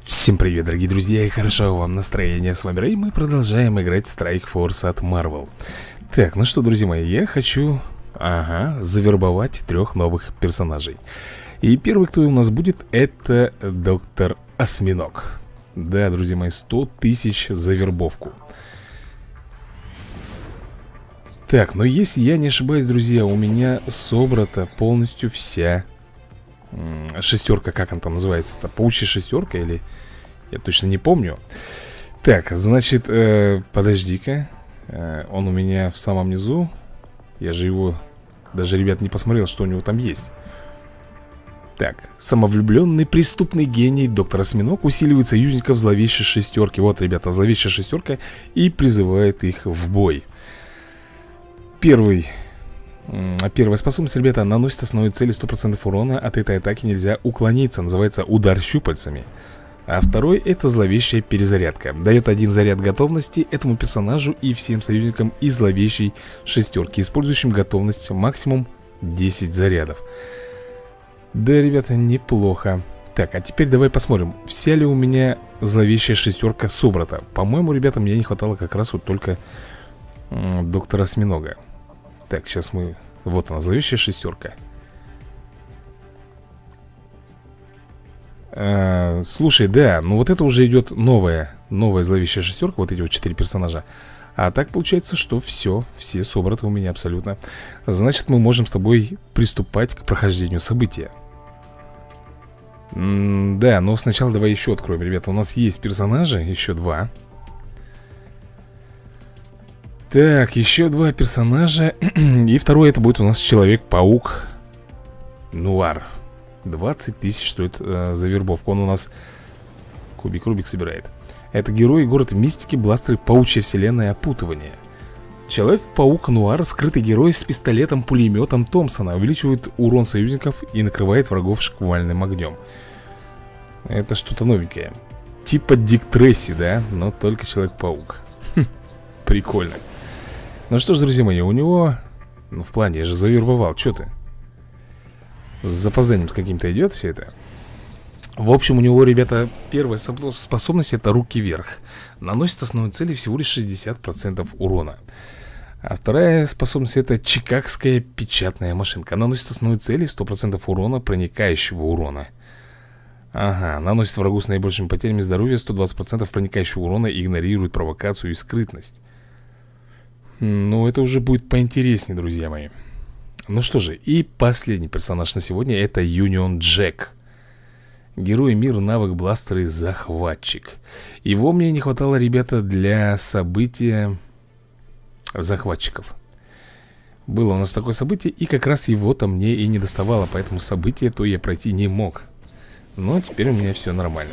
Всем привет, дорогие друзья, и хорошо вам настроение. С вами Рэй, мы продолжаем играть в Strike Force от Marvel. Так, ну что, друзья мои, я хочу, завербовать 3 новых персонажей. И первый, кто у нас будет, это доктор Осьминог. Да, друзья мои, 100 тысяч за вербовку. Так, но если я не ошибаюсь, друзья, у меня собрата полностью вся шестерка, как она там называется? Это паучья шестерка или... Я точно не помню. Так, значит, подожди-ка. Он у меня в самом низу. Я же его... Даже, ребят, не посмотрел, что у него там есть. Так, самовлюбленный преступный гений доктор Осьминог усиливает союзников зловещей шестерки. Вот, ребята, зловещая шестерка. И призывает их в бой. Первая способность, ребята, наносит основной цели 100% урона. От этой атаки нельзя уклониться. Называется удар щупальцами. А второй — это зловещая перезарядка. Дает 1 заряд готовности этому персонажу и всем союзникам из зловещей шестерки, использующим готовность максимум 10 зарядов. Да, ребята, неплохо. Так, а теперь давай посмотрим, вся ли у меня зловещая шестерка собрата. По-моему, ребята, мне не хватало как раз вот только доктора Осьминога. Так, сейчас мы... Вот она, зловещая шестерка. Слушай, да, ну вот это уже идет новая зловещая шестерка. Вот эти вот 4 персонажа. А так получается, что все собраты у меня абсолютно. Значит, мы можем с тобой приступать к прохождению события. Да, но сначала давай еще откроем, ребята. У нас есть персонажи, еще 2. Так, еще 2 персонажа. И второй это будет у нас Человек-паук Нуар. 20 тысяч стоит за вербовку. Он у нас Рубик собирает. Это герой, город мистики, бластеры, паучья вселенная, опутывание. Человек-паук Нуар, скрытый герой с пистолетом-пулеметом Томпсона. Увеличивает урон союзников и накрывает врагов шквальным огнем. Это что-то новенькое. Типа Дик Трейси, да? Но только Человек-паук. Прикольно. Ну что ж, друзья мои, у него... Ну, в плане, я же завербовал, что ты? С запозданием с каким-то идет все это. В общем, у него, ребята, первая способность — это руки вверх. Наносит основной цели всего лишь 60% урона. А вторая способность — это чикагская печатная машинка. Наносит основной цели 100% урона, проникающего урона. Ага, наносит врагу с наибольшими потерями здоровья 120% проникающего урона и игнорирует провокацию и скрытность. Ну, это уже будет поинтереснее, друзья мои. Ну что же, и последний персонаж на сегодня — это Юнион Джек. Герой, мир, навык, бластеры, захватчик. Его мне не хватало, ребята, для события захватчиков. Было у нас такое событие, и как раз его-то мне и не доставало. Поэтому событие то я пройти не мог. Но теперь у меня все нормально.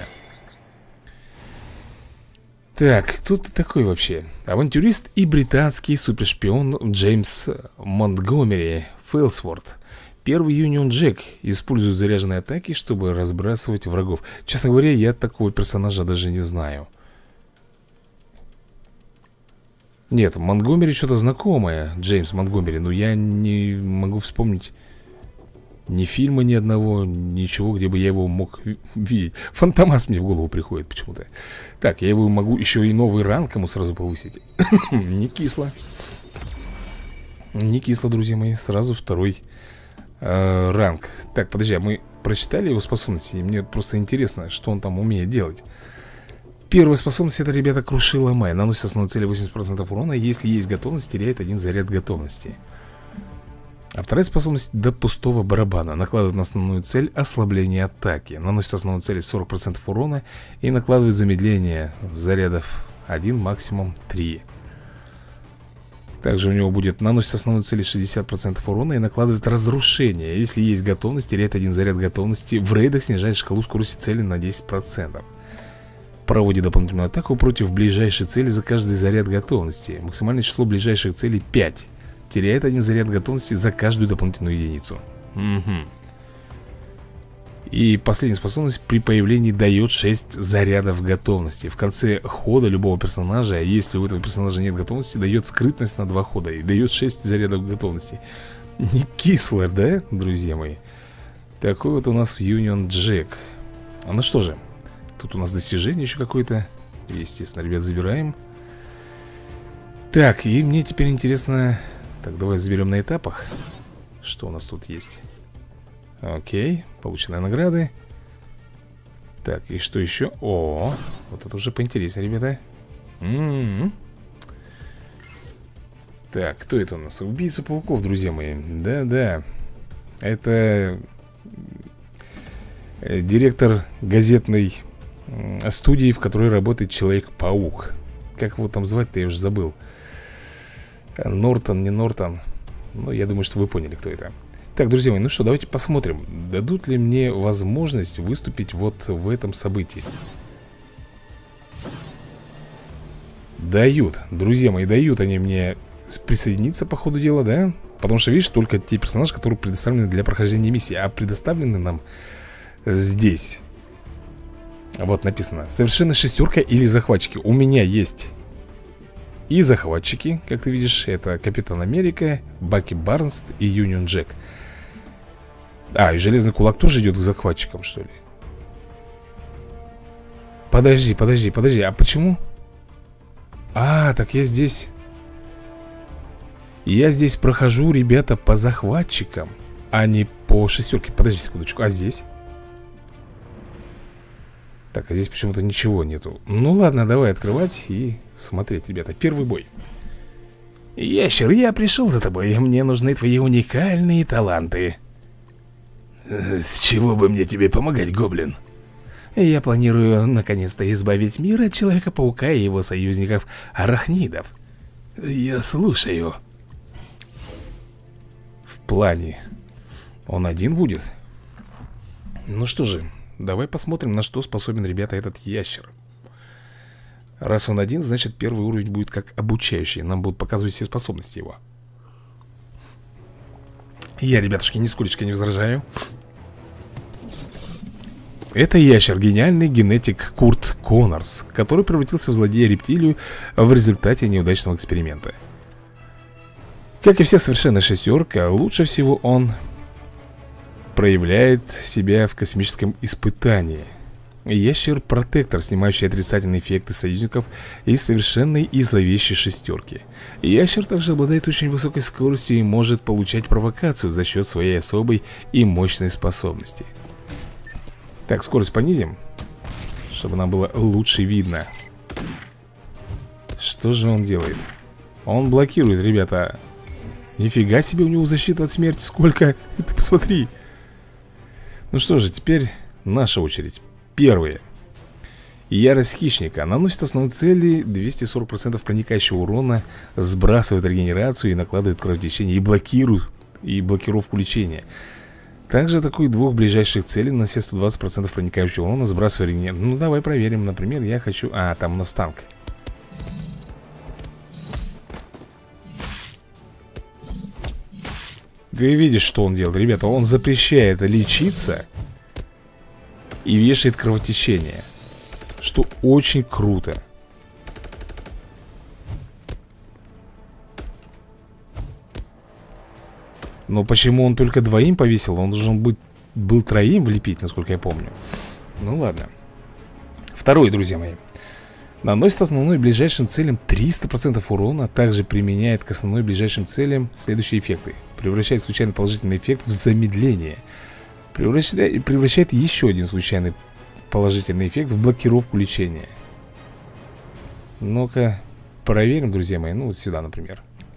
Так, кто ты такой вообще? Авантюрист и британский супершпион Джеймс Монтгомери Фейлсворт. Первый Юнион Джек использует заряженные атаки, чтобы разбрасывать врагов. Честно говоря, я такого персонажа даже не знаю. Нет, Монтгомери что-то знакомое, Джеймс Монтгомери. Но я не могу вспомнить ни фильма, ни одного, ничего, где бы я его мог видеть. Фантомас мне в голову приходит почему-то. Так, я его могу еще и новый ранг ему сразу повысить. Не кисло. Не кисло, друзья мои. Сразу второй ранг. Так, подожди, а мы прочитали его способности? Мне просто интересно, что он там умеет делать. Первая способность — это, ребята, круши ломай. Наносит основной цели 80% урона. Если есть готовность, теряет 1 заряд готовности. А вторая способность — до пустого барабана. Накладывает на основную цель ослабление атаки. Наносит основной цели 40% урона и накладывает замедление зарядов 1, максимум 3. Также у него будет наносит основной цели 60% урона и накладывает разрушение. Если есть готовность, теряет 1 заряд готовности. В рейдах снижает шкалу скорости цели на 10%. Проводит дополнительную атаку против ближайшей цели за каждый заряд готовности. Максимальное число ближайших целей 5. Теряет 1 заряд готовности за каждую дополнительную единицу. И последняя способность при появлении дает 6 зарядов готовности. В конце хода любого персонажа, если у этого персонажа нет готовности, дает скрытность на 2 хода и дает 6 зарядов готовности. Не кисло, да, друзья мои? Такой вот у нас Юнион Джек. Ну что же, Тут у нас достижение еще какое-то. Естественно, ребят, забираем. Так, и мне теперь интересно. Так, давай заберем на этапах. Что у нас тут есть? Окей, полученные награды. Так, и что еще? О, вот это уже поинтереснее, ребята. Так, кто это у нас? Убийца пауков, друзья мои. Да-да. Это директор газетной студии, в которой работает Человек-паук. Как его там звать-то, я уже забыл. Нортон, не Нортон. Ну, я думаю, что вы поняли, кто это. Так, друзья мои, ну что, давайте посмотрим, дадут ли мне возможность выступить вот в этом событии. Дают, друзья мои, дают они мне присоединиться по ходу дела, да? Потому что, видишь, только те персонажи, которые предоставлены для прохождения миссии. А предоставлены нам здесь. Вот написано: совершенно шестерка или захватчики. У меня есть и захватчики, как ты видишь. Это Капитан Америка, Баки Барнс и Юнион Джек. А, и Железный Кулак тоже идет к захватчикам, что ли? Подожди, а почему? А, так я здесь прохожу, ребята, по захватчикам, а не по шестерке. Подожди секундочку, а здесь? Так, а здесь почему-то ничего нету. Ну ладно, давай открывать и смотреть, ребята. Первый бой. Ящер, я пришел за тобой. Мне нужны твои уникальные таланты. С чего бы мне тебе помогать, гоблин? Я планирую наконец-то избавить мир от Человека-паука и его союзников арахнидов. Я слушаю. В плане он один будет? Ну что же, давай посмотрим, на что способен, ребята, этот ящер. Раз он один, значит первый уровень будет как обучающий. Нам будут показывать все способности его. Я, ребятушки, нисколечко не возражаю. Это ящер, гениальный генетик Курт Коннорс, который превратился в злодея-рептилию в результате неудачного эксперимента. Как и все совершенная шестерка, лучше всего он проявляет себя в космическом испытании. Ящер-протектор, снимающий отрицательные эффекты союзников из совершенной и зловещей шестерки. Ящер также обладает очень высокой скоростью и может получать провокацию за счет своей особой и мощной способности. Так, скорость понизим, чтобы нам было лучше видно. Что же он делает? Он блокирует, ребята. Нифига себе, у него защита от смерти сколько. Ты посмотри. Ну что же, теперь наша очередь. Первое. Ярость хищника. Наносит основной цели 240% проникающего урона, сбрасывает регенерацию и накладывает кровотечение, и блокировку лечения. Также атакует двух ближайших целей, нанося 120% проникающего урона, сбрасывая регенерацию. Ну давай проверим. Например, я хочу... А, там у нас танк. Ты видишь, что он делает, ребята? Он запрещает лечиться и вешает кровотечение, что очень круто. Но почему он только двоим повесил? Он должен был троим влепить, насколько я помню. Ну ладно. Второй, друзья мои. Наносит основной ближайшим целям 300% урона. Также применяет к основной ближайшим целям следующие эффекты. Превращает случайный положительный эффект в замедление. Превращает еще один случайный положительный эффект в блокировку лечения. Ну-ка, проверим, друзья мои. Ну, вот сюда, например.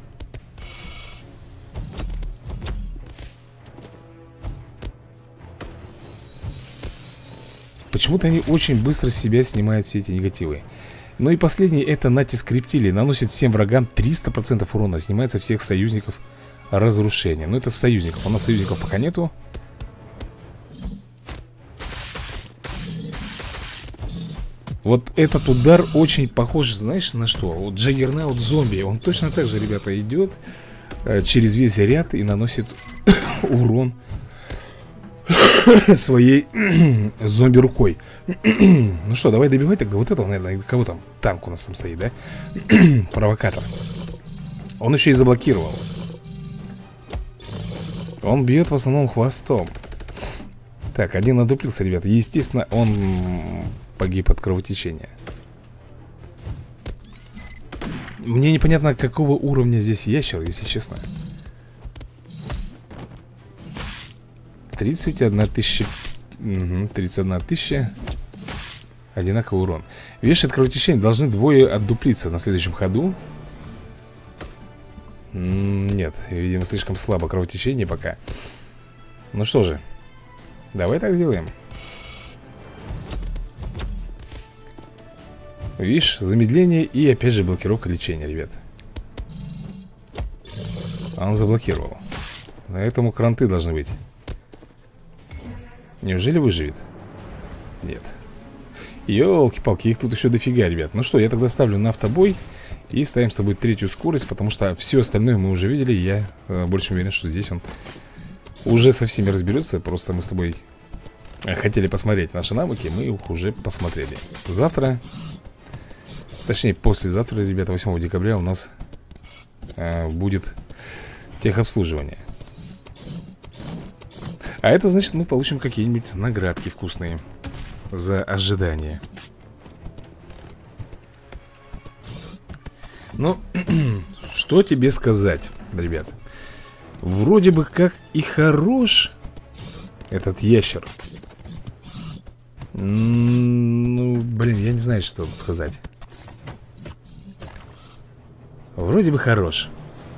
Почему-то они очень быстро с себя снимают все эти негативы. Ну и последний, это натиск рептилии. Наносит всем врагам 300% урона. Снимается всех союзников разрушения. Ну это союзников, у нас союзников пока нету. Вот этот удар очень похож, знаешь, на что? Вот Джаггернаут зомби. Он точно так же, ребята, идет через весь ряд и наносит урон своей зомби рукой. Ну что, давай добивать тогда вот этого, наверное. Кого там? Танк у нас там стоит, да? Провокатор. Он еще и заблокировал. Он бьет в основном хвостом. Так, один надуплился, ребята. Естественно, он погиб от кровотечения. Мне непонятно, какого уровня здесь ящер, если честно. 31 тысяча. 31 тысяча. Одинаковый урон. Вешает кровотечение. Должны двое отдуплиться на следующем ходу. Нет, видимо, слишком слабо кровотечение пока. Ну что же, давай так сделаем. Видишь, замедление и опять же блокировка лечения, ребят. Он заблокировал. Поэтому кранты должны быть. Неужели выживет? Нет. Ёлки-палки, их тут еще дофига, ребят. Ну что, я тогда ставлю на автобой. И ставим с тобой третью скорость, потому что все остальное мы уже видели. Я больше уверен, что здесь он уже со всеми разберется. Просто мы с тобой хотели посмотреть наши навыки. Мы их уже посмотрели. Завтра, точнее послезавтра, ребята, 8 декабря у нас будет техобслуживание. А это значит, мы получим какие-нибудь наградки вкусные за ожидание. Ну, что тебе сказать, ребят? Вроде бы как и хорош этот ящер. Ну, блин, я не знаю, что тут сказать. Вроде бы хорош.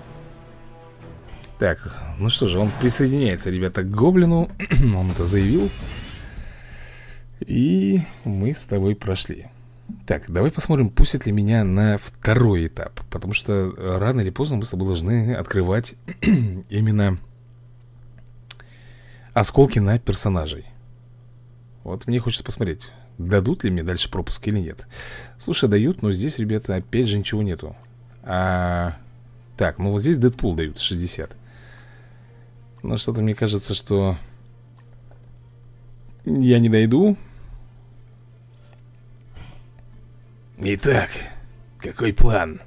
Так, ну что же, он присоединяется, ребята, к гоблину. Он это заявил. И мы с тобой прошли. Так, давай посмотрим, пустят ли меня на второй этап. Потому что рано или поздно мы с тобой должны открывать именно осколки на персонажей. Вот мне хочется посмотреть, дадут ли мне дальше пропуск или нет. Слушай, дают, но здесь, ребята, опять же ничего нету. Так, ну вот здесь Дэдпул дают 60. Но что-то мне кажется, что я не дойду. Итак, какой план?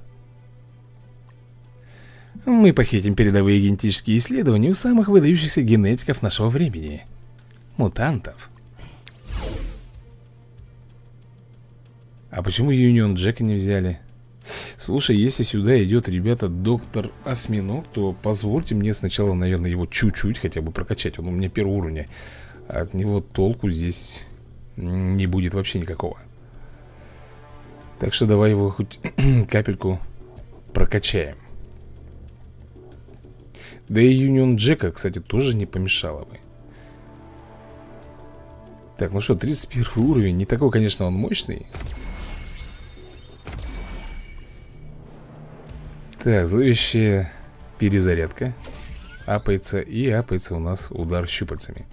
Мы похитим передовые генетические исследования у самых выдающихся генетиков нашего времени. Мутантов. А почему Юнион Джека не взяли? Слушай, если сюда идет, ребята, доктор Осьминог, то позвольте мне сначала, наверное, его чуть-чуть хотя бы прокачать. Он у меня первого уровня. От него толку здесь не будет вообще никакого. Так что давай его хоть капельку прокачаем. Да и Юнион Джека, кстати, тоже не помешало бы. Так, ну что, 31 уровень. Не такой, конечно, он мощный. Так, зловещая перезарядка. Апается, и апается у нас удар щупальцами.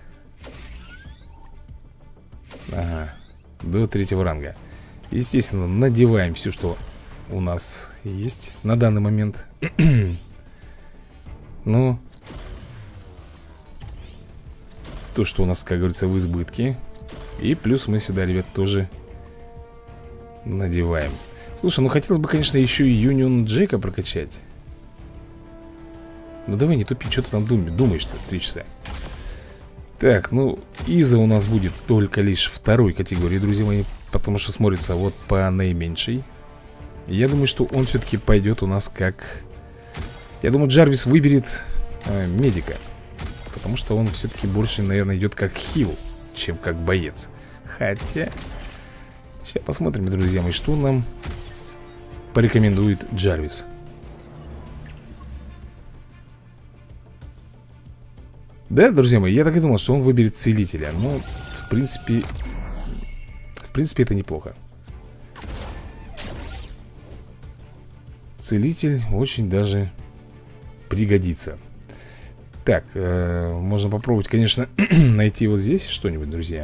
Ага, до 3-го ранга. Естественно, надеваем все, что у нас есть на данный момент. Ну, то, что у нас, как говорится, в избытке. И плюс мы сюда, ребят, тоже надеваем. Слушай, ну хотелось бы, конечно, еще и Юнион Джека прокачать. Ну давай не тупи, что ты там думаешь-то 3 часа. Так, ну, Иза у нас будет только лишь второй категории, друзья мои. Потому что смотрится вот по наименьшей. Я думаю, что он все-таки пойдет у нас как... Я думаю, Джарвис выберет медика. Потому что он все-таки больше, наверное, идет как хил, чем как боец. Хотя... Сейчас посмотрим, друзья мои, что нам порекомендует Джарвис. Да, друзья мои, я так и думал, что он выберет целителя. Но, в принципе, это неплохо. Целитель очень даже пригодится. Так, можно попробовать, конечно, найти вот здесь что-нибудь, друзья.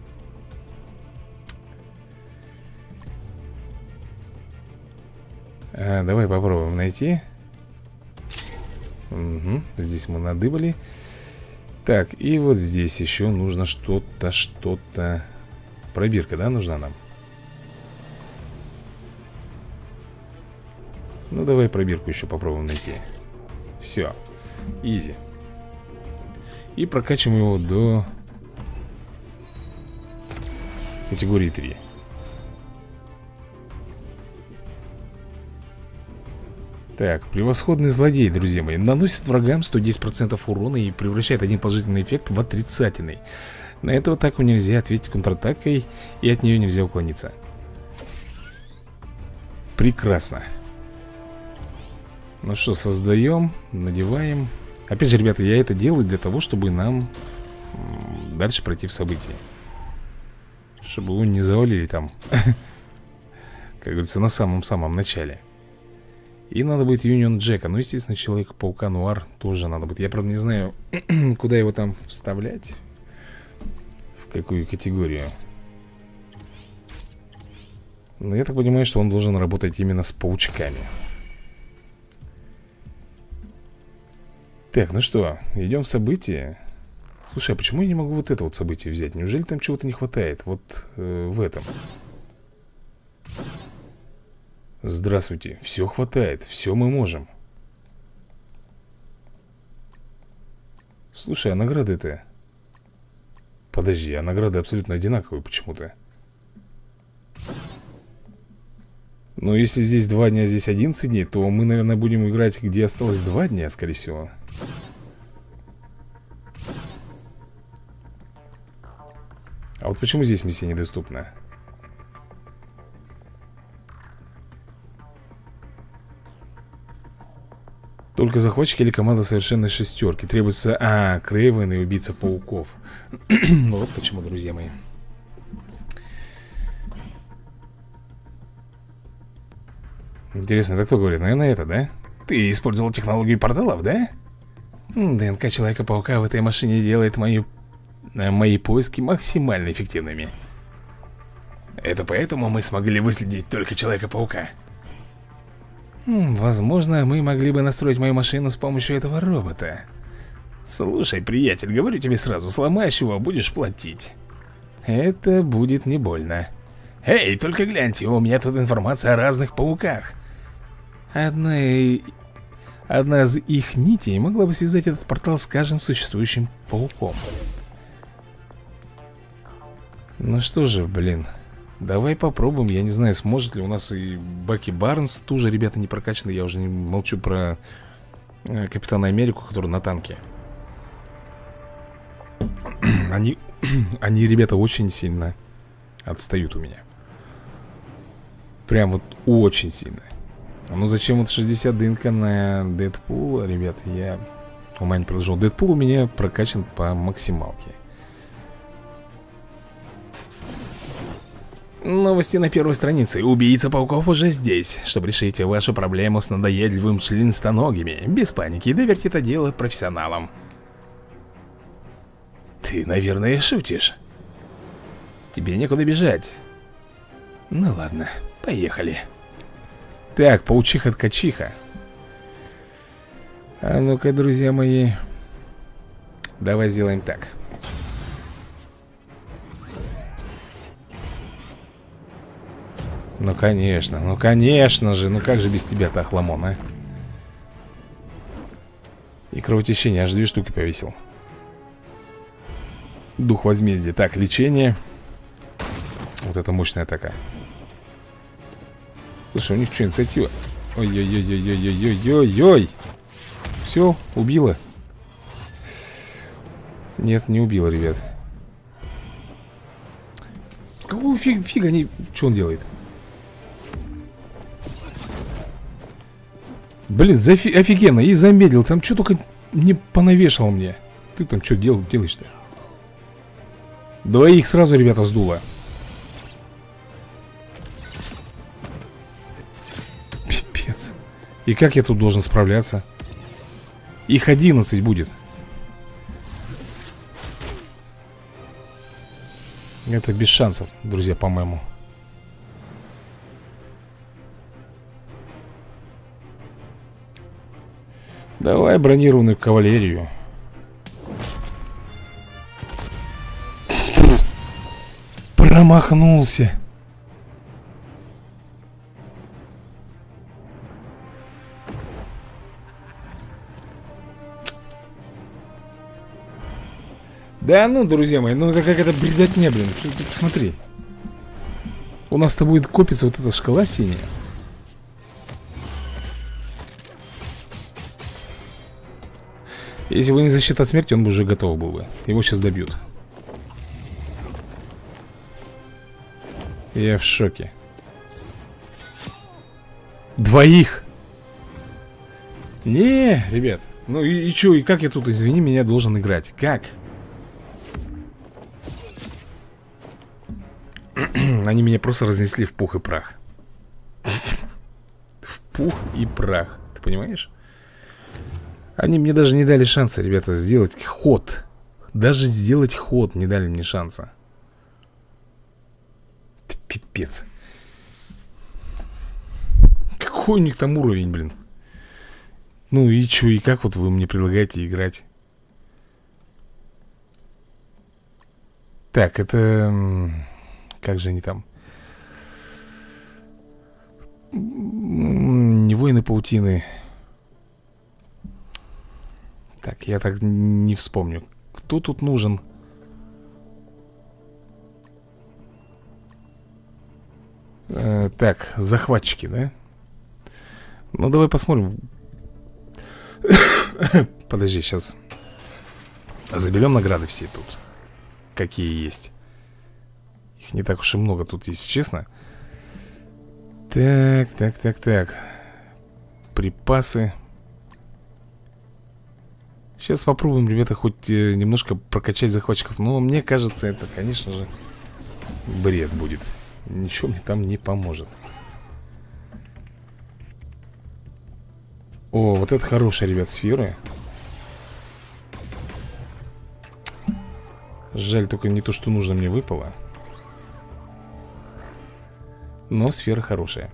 Давай попробуем найти. Угу, здесь мы надыбали. Так, и вот здесь еще нужно что-то. Пробирка, да, нужна нам? Ну, давай пробирку еще попробуем найти. Все, изи. И прокачиваем его до Категории 3. Так, превосходный злодей, друзья мои. Наносит врагам 110% урона и превращает один положительный эффект в отрицательный. На эту атаку нельзя ответить контратакой, и от нее нельзя уклониться. Прекрасно. Ну что, создаем, надеваем. Опять же, ребята, я это делаю для того, чтобы нам дальше пройти в события. Чтобы его не завалили там, как говорится, на самом-самом начале. И надо будет Юнион Джека. Ну, естественно, Человека-паука Нуар тоже надо будет. Я, правда, не знаю, куда его там вставлять. В какую категорию. Но я так понимаю, что он должен работать именно с паучками. Так, ну что, идем в события. Слушай, а почему я не могу вот это вот событие взять? Неужели там чего-то не хватает? Вот в этом. Здравствуйте, все хватает, все мы можем. Слушай, а награды-то? Подожди, а награды абсолютно одинаковые почему-то. Но если здесь 2 дня, здесь 11 дней, то мы, наверное, будем играть, где осталось 2 дня, скорее всего. А вот почему здесь миссия недоступна? Только захватчики или команда совершенной шестерки. Требуется, Крейвен и убийца пауков. Вот почему, друзья мои. Интересно, это кто говорит? Наверное, это, да? Ты использовал технологию порталов, да? ДНК Человека-паука в этой машине делает мои поиски максимально эффективными. Это поэтому мы смогли выследить только Человека-паука. Возможно, мы могли бы настроить мою машину с помощью этого робота. Слушай, приятель, говорю тебе сразу, сломаешь его, будешь платить. Это будет не больно. Эй, только гляньте, у меня тут информация о разных пауках. Одна из их нитей могла бы связать этот портал с каждым существующим пауком. Ну что же, блин. Давай попробуем, я не знаю, сможет ли у нас и Баки Барнс. Тоже ребята не прокачаны, я уже не молчу про Капитана Америку, который на танке. Они, ребята, очень сильно отстают у меня. Прям вот очень сильно. Ну зачем вот 60 ДНК на Дэдпула, ребят, я ума не приложил. Дэдпул у меня прокачан по максималке. Новости на первой странице. Убийца пауков уже здесь. Чтобы решить вашу проблему с надоедливым членистоногими, без паники, доверьте это дело профессионалам. Ты, наверное, шутишь. Тебе некуда бежать. Ну ладно, поехали. Так, паучиха-ткачиха. А ну-ка, друзья мои, давай сделаем так. Ну конечно же, ну как же без тебя-то, Охламон, а? И кровотечение, аж 2 штуки повесил. Дух возмездия. Так, лечение. Вот это мощная атака. Слушай, у них что, инициатива? Ой-ой-ой-ой-ой-ой-ой-ой. Все, убила. Нет, не убила, ребят. С какого фига они... Что он делает? Блин, офигенно, и замедлил. Там что только не понавешал мне. Ты там что делаешь-то? 2 сразу, ребята, сдуло. Пипец. И как я тут должен справляться? Их 11 будет. Это без шансов, друзья, по-моему. Давай бронированную кавалерию. Промахнулся. Да ну, друзья мои, ну это какая-то бредотня, блин. Ты посмотри. У нас-то будет копиться вот эта шкала синяя. Если бы не защита от смерти, он бы уже готов был бы. Его сейчас добьют. Я в шоке. Двоих. Не, ребят. Ну и чё, и как я тут, извини меня, должен играть? Как? Они меня просто разнесли в пух и прах. В пух и прах. Ты понимаешь? Они мне даже не дали шанса, ребята, сделать ход. Даже сделать ход не дали мне шанса. Ты пипец. Какой у них там уровень, блин? Ну и чё, и как вот вы мне предлагаете играть? Так, это... Как же они там? Не воины паутины. Так, я так не вспомню. Кто тут нужен? Так, захватчики, да? Ну, давай посмотрим. Подожди, сейчас заберем награды все тут. Какие есть. Их не так уж и много тут, если честно. Так. Припасы. Сейчас попробуем, ребята, хоть немножко прокачать захватчиков. Но мне кажется, это, конечно же, бред будет. Ничего мне там не поможет. О, вот это хорошая, ребят, сфера. Жаль, только не то, что нужно, мне выпало. Но сфера хорошая.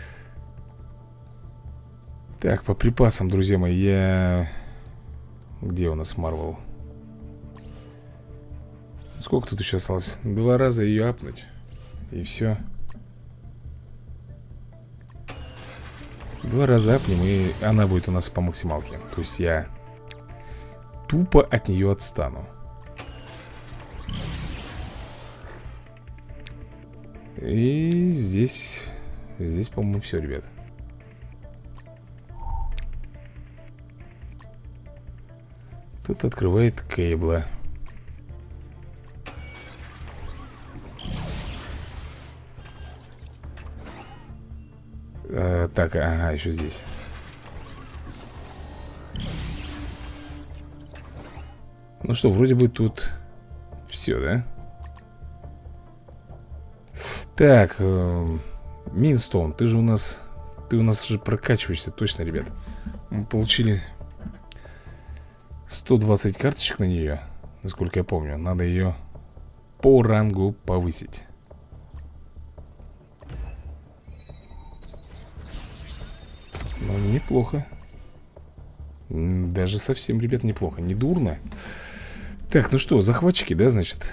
Так, по припасам, друзья мои, я... Где у нас Марвел? Сколько тут еще осталось? 2 раза ее апнуть. И все. 2 раза апнем, и она будет у нас по максималке. То есть я тупо от нее отстану. И здесь, по-моему, все, ребят. Тут открывает Кейбла. Так, ага, еще здесь. Ну что, вроде бы тут все, да? Так, Минстоун, ты у нас же прокачиваешься, точно, ребят. Мы получили 120 карточек на нее, насколько я помню. Надо ее по рангу повысить. Ну, неплохо. Даже совсем, ребят, неплохо. Не дурно. Так, ну что, захватчики, да, значит?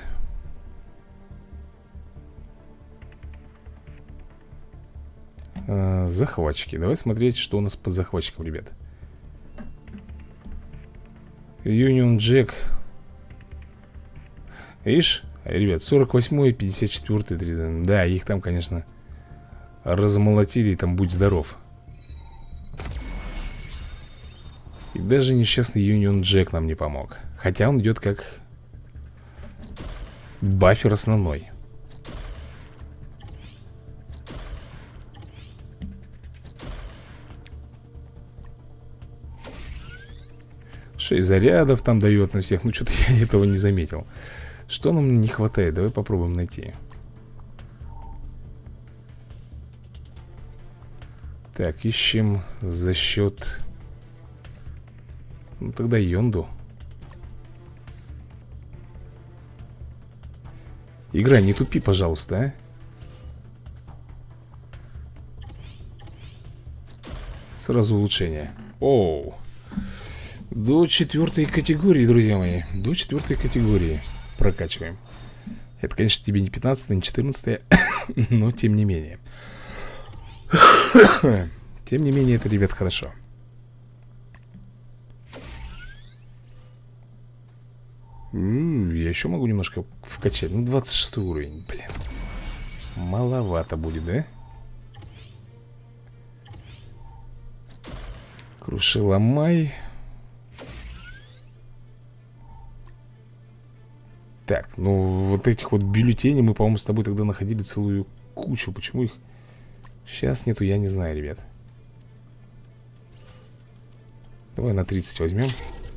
Захватчики. Давай смотреть, что у нас по захватчикам, ребят. Union Jack. Видишь, ребят, 48-й, 54-й. Да, их там, конечно, размолотили, там будь здоров. И даже несчастный Union Jack нам не помог. Хотя он идет как бафер основной. Шесть зарядов там дает на всех. Ну, что-то я этого не заметил. Что нам не хватает? Давай попробуем найти. Так, ищем за счет... Ну, тогда Йонду. Игра, не тупи, пожалуйста, а? Сразу улучшение. Оу. До 4-й категории, друзья мои. До 4-й категории прокачиваем. Это, конечно, тебе не 15-я, не 14-я, но тем не менее. Тем не менее, это, ребят, хорошо. Я еще могу немножко вкачать. Ну, 26 уровень, блин. маловато будет, да? Круши-ломай. Так, ну вот этих вот бюллетеней мы, по-моему, с тобой тогда находили целую кучу. Почему их сейчас нету, я не знаю, ребят. Давай на 30 возьмем.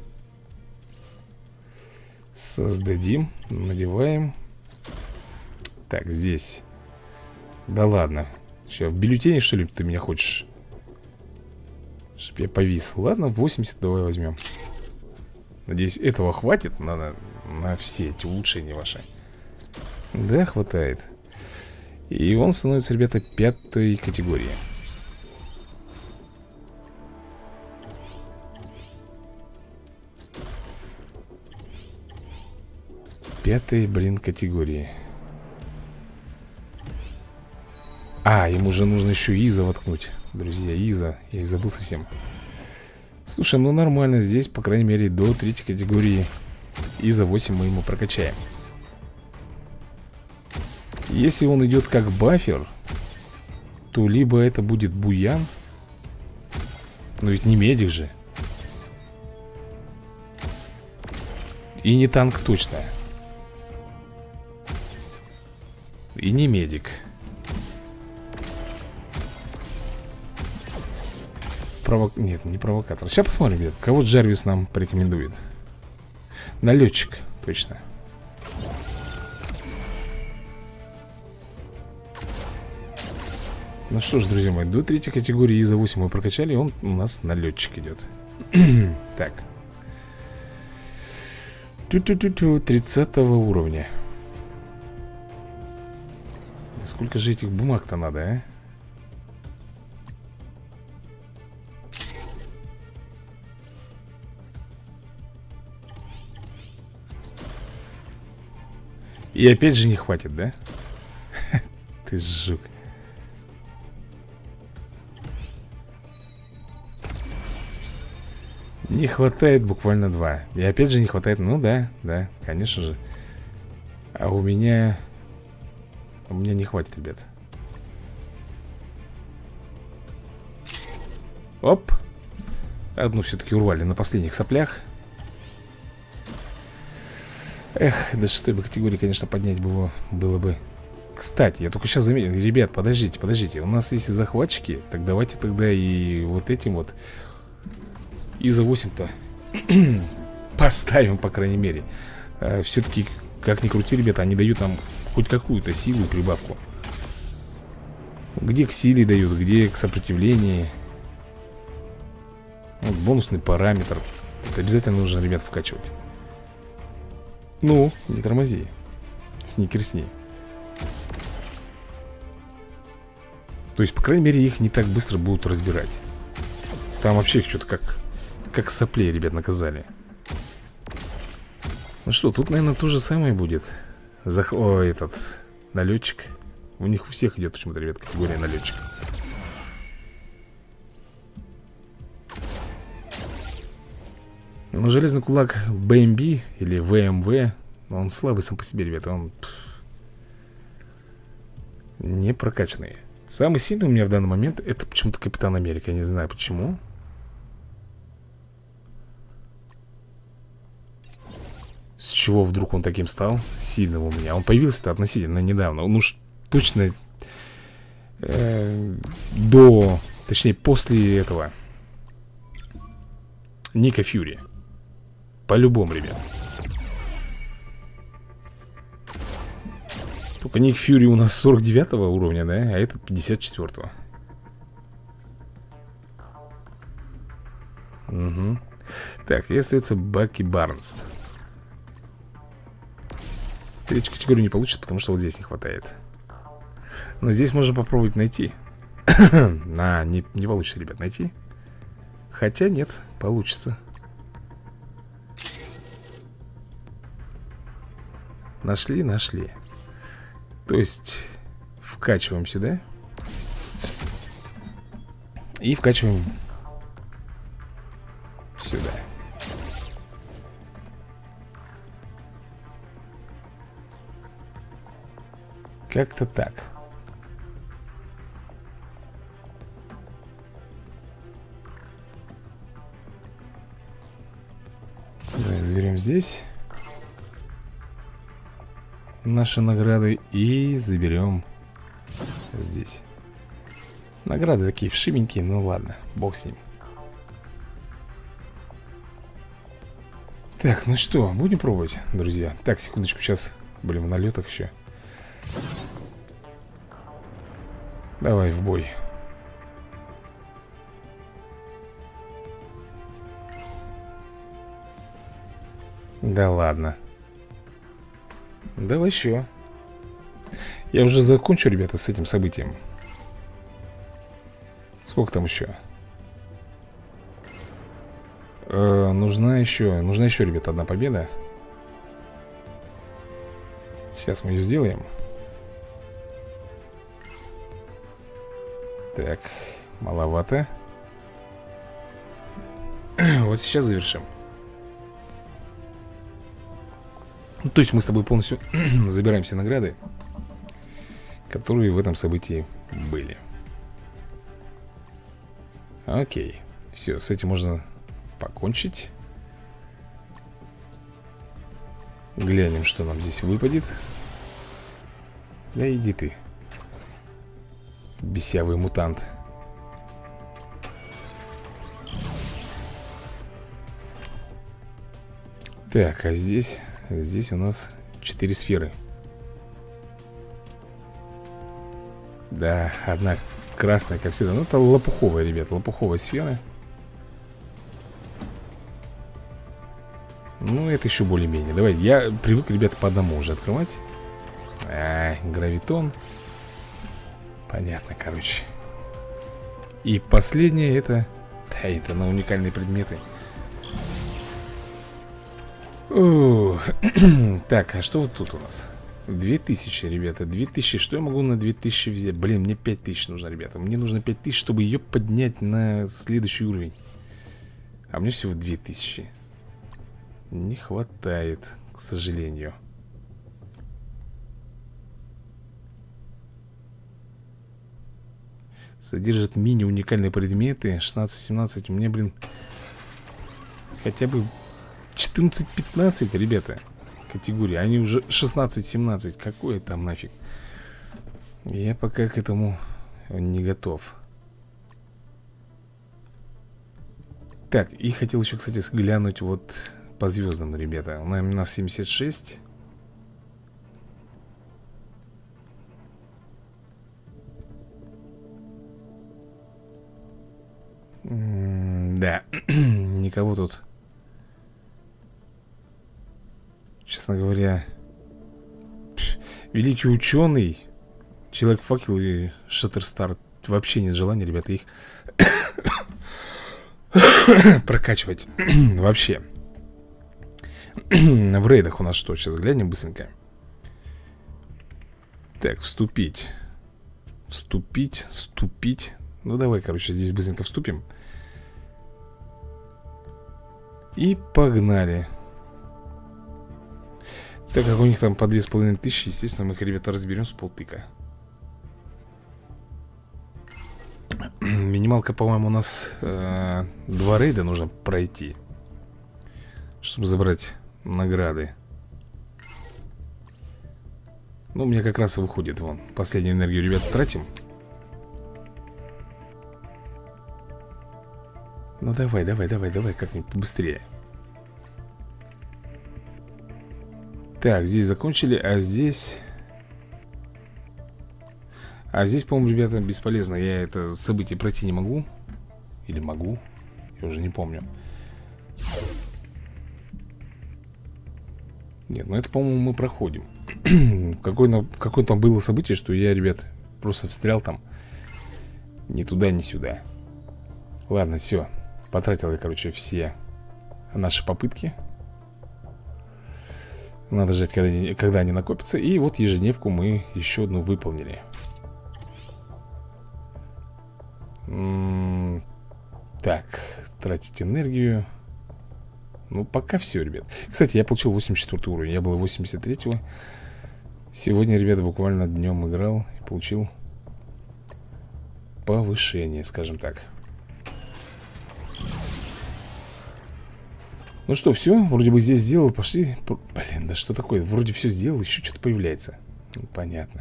Создадим, надеваем. Так, здесь. Да ладно. Сейчас, в бюллетене, что ли, ты меня хочешь? Чтоб я повис. Ладно, 80 давай возьмем. Надеюсь, этого хватит на все эти улучшения ваши. Да, хватает. И он становится, ребята, 5-й категории. Пятой, блин, категории. А, ему же нужно еще Иза воткнуть. Друзья, Иза, я и забыл совсем. Слушай, ну нормально. Здесь, по крайней мере, до 3-й категории Иза 8 мы ему прокачаем. Если он идет как бафер, то либо это будет буян. Но ведь не медик же. И не танк точно. И не медик. Нет, не провокатор. Сейчас посмотрим, ребят, кого Джарвис нам порекомендует. Налетчик, точно. Ну что ж, друзья мои, до 3-й категории Иза 8 мы прокачали. Он у нас налетчик идет. Так. 30 уровня. Да сколько же этих бумаг-то надо, а? И опять же не хватит, да? Ты жук. Не хватает буквально 2. И опять же не хватает. Ну да, да, конечно же. А у меня... У меня не хватит, ребят. Оп. Одну все-таки урвали на последних соплях. Эх, до 6-й бы категории, конечно, поднять бы его было бы. Кстати, я только сейчас заметил. Ребят, подождите, подождите. У нас есть и захватчики. Так давайте тогда и вот этим вот Иза 8-то поставим, по крайней мере. Все-таки, как ни крути, ребята, они дают нам хоть какую-то силу и прибавку. Где к силе дают, где к сопротивлению. Вот бонусный параметр. Это обязательно нужно, ребят, вкачивать. Ну, не тормози. Сникерсни. То есть, по крайней мере, их не так быстро будут разбирать. Там вообще их что-то как соплей, ребят, наказали. Ну что, тут, наверное, то же самое будет. О, этот налетчик. У них у всех идет почему-то, ребят, категория налетчик. Ну, железный кулак БМБ или ВМВ, он слабый сам по себе, ребята. Он не прокачанный. Самый сильный у меня в данный момент это почему-то Капитан Америка. Я не знаю почему. С чего вдруг он таким стал сильным у меня? Он появился-то относительно недавно. Он уж точно точнее, после этого Ника Фьюри. По-любому, ребят. Только Ник Фьюри у нас 49 уровня, да? А этот 54-го. Угу. Так, и остается Баки Барнс. Третью категорию не получится, потому что вот здесь не хватает. Но здесь можно попробовать найти. Не получится, ребят, найти. Хотя нет, получится. Нашли, нашли. То есть вкачиваем сюда. И вкачиваем сюда. Как-то так. здесь наши награды и заберем здесь. Награды такие вшивенькие, ну ладно, бог с ним. Так, ну что, будем пробовать, друзья. Так, секундочку, сейчас, блин, в налетах еще. Давай в бой. Да ладно. Давай еще. Я уже закончу, ребята, с этим событием. Сколько там еще? Нужна еще, ребята, одна победа. Сейчас мы ее сделаем. Так, маловато. Вот сейчас завершим. Ну, то есть мы с тобой полностью забираем все награды, которые в этом событии были. Окей. Все, с этим можно покончить. Глянем, что нам здесь выпадет. Да иди ты, бесявый мутант. Так, а здесь у нас 4 сферы. Да, одна красная, как всегда. Ну, это лопуховая, ребят, лопуховая сфера. Ну, это еще более-менее. Давай, я привык, ребята, по одному уже открывать. Гравитон. Понятно, короче. И последнее это... Да, это на уникальные предметы. Так, а что вот тут у нас? 2000, ребята, 2000. Что я могу на 2000 взять? Блин, мне 5000 нужно, ребята. Мне нужно 5000, чтобы ее поднять на следующий уровень. А мне всего 2000. Не хватает, к сожалению. Содержит мини-уникальные предметы 16-17. У меня, блин, хотя бы 14-15, ребята, категории. Они уже 16-17. Какое там нафиг? Я пока к этому не готов. Так, и хотел еще, кстати, глянуть вот по звездам, ребята. У нас 76. Да, никого тут, честно говоря. Великий ученый, Человек-факел и Шаттерстар. Вообще нет желания, ребята, их прокачивать. Вообще. В рейдах у нас что? Сейчас глянем быстренько. Так, вступить. Вступить. Ну давай, короче, здесь быстренько вступим. И погнали. Так как у них там по 2500, естественно, мы их, ребята, разберем с полтыка. Минималка, по-моему, у нас 2 рейда нужно пройти, чтобы забрать награды. Ну, у меня как раз и выходит. Вон, последнюю энергию, ребят, тратим. Ну давай, как-нибудь побыстрее. Так, здесь закончили, а здесь... по-моему, ребята, бесполезно. Я это событие пройти не могу. Или могу? Я уже не помню. Нет, ну это, по-моему, мы проходим. Какое-то было событие, что я, ребят, просто встрял там. Ни туда, ни сюда. Ладно, все. Потратил я, короче, все наши попытки. Надо ждать, когда они накопятся. И вот ежедневку мы еще одну выполнили. Так, тратить энергию. Ну, пока все, ребят. Кстати, я получил 84 уровень. Я был 83-го. Сегодня, ребята, буквально днем играл и получил повышение, скажем так. Ну что, все, вроде бы здесь сделал, пошли. Блин, да что такое? Вроде все сделал, еще что-то появляется. Понятно.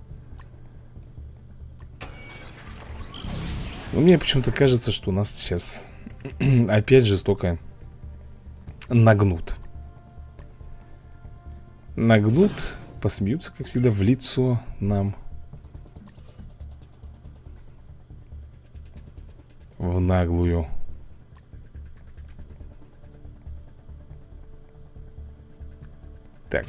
Но мне почему-то кажется, что у нас сейчас опять жестоко нагнут. Нагнут, посмеются, как всегда, в лицо нам. В наглую. Так,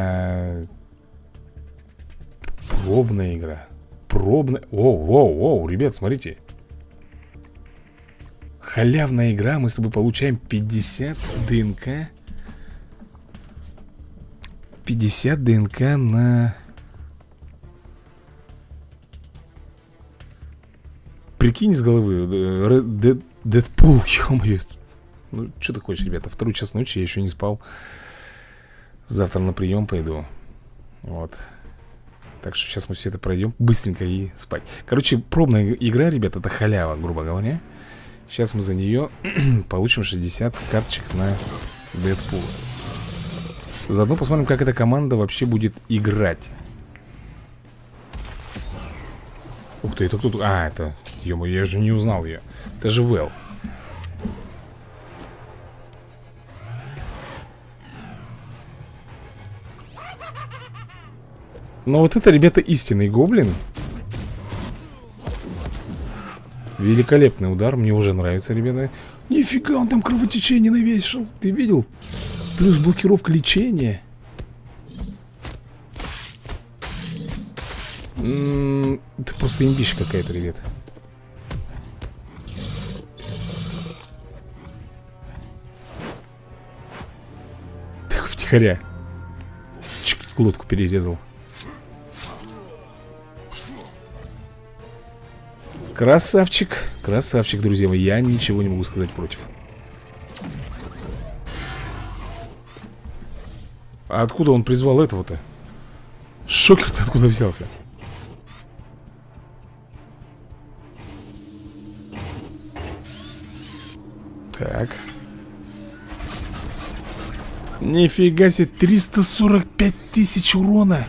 пробная игра. Пробная. Оу, ребят, смотрите. Халявная игра. Мы с тобой получаем 50 ДНК. 50 ДНК на... Прикинь с головы. Дэдпул, ё-моё. Ну, что ты хочешь, ребята? Второй час ночи, я еще не спал. Завтра на прием пойду. Вот. Так что сейчас мы все это пройдем быстренько и спать. Короче, пробная игра, ребята, это халява, грубо говоря. Сейчас мы за нее получим 60 карточек на Дэдпул. Заодно посмотрим, как эта команда вообще будет играть. Ух ты, это кто-то... А, это... Ё-моё, я же не узнал ее. Это же Вэл. Но вот это, ребята, истинный гоблин. Великолепный удар, мне уже нравится, ребята. Нифига, он там кровотечение навесил. Ты видел? Плюс блокировка лечения. Это просто имбища какая-то, ребят. Так, втихаря. Чик, глотку перерезал. Красавчик, красавчик, друзья мои. Я ничего не могу сказать против. А откуда он призвал этого-то? Шокер-то откуда взялся? Так. Нифига себе, 345 тысяч урона.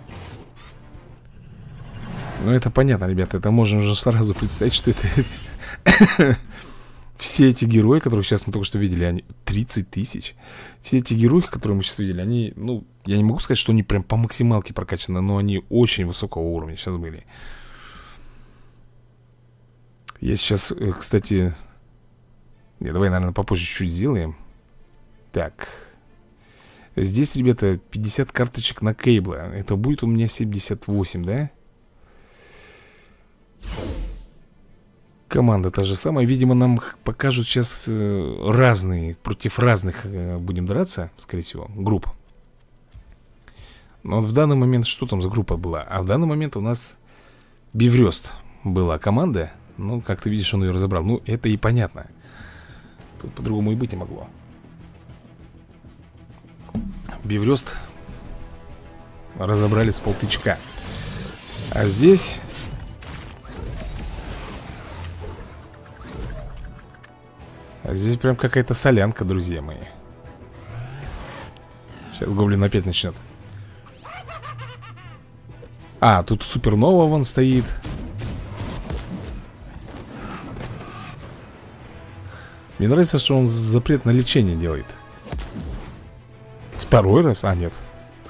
Ну, это понятно, ребята. Это можно уже сразу представить, что это... Все эти герои, которых сейчас мы только что видели, они... 30 тысяч. Все эти герои, которые мы сейчас видели, они... Ну, я не могу сказать, что они прям по максималке прокачаны, но они очень высокого уровня сейчас были. Я сейчас, кстати... Не, давай, наверное, попозже чуть сделаем. Так. Здесь, ребята, 50 карточек на Кейбла. Это будет у меня 78, да? Команда та же самая. Видимо, нам покажут сейчас разные, против разных будем драться, скорее всего, групп. Но вот в данный момент, что там за группа была? А в данный момент у нас Биврёст была команда. Ну, как ты видишь, он ее разобрал. Ну, это и понятно. Тут по-другому и быть не могло. Биврёст разобрали с полтычка. А здесь... А здесь прям какая-то солянка, друзья мои. Сейчас гоблин опять начнет. А, тут супернова вон стоит. Мне нравится, что он запрет на лечение делает. Второй раз? А, нет.